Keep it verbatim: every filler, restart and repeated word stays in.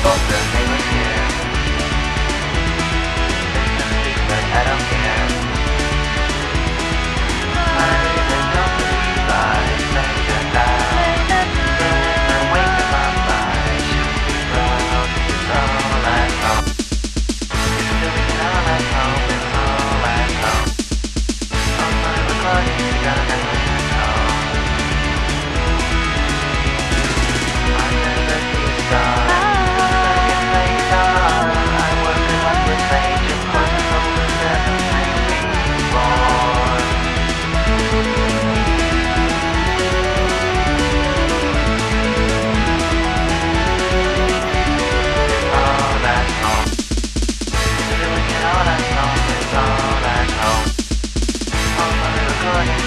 both the neighbors here. They can speak, but I don't care. I really don't believe I say that loud. When I wake up, my mind should be proud. It's all at home. It's doing it all at home. It's all at home. On my recording gun at home. I never knew stars. All at home, it's all at home. On my recording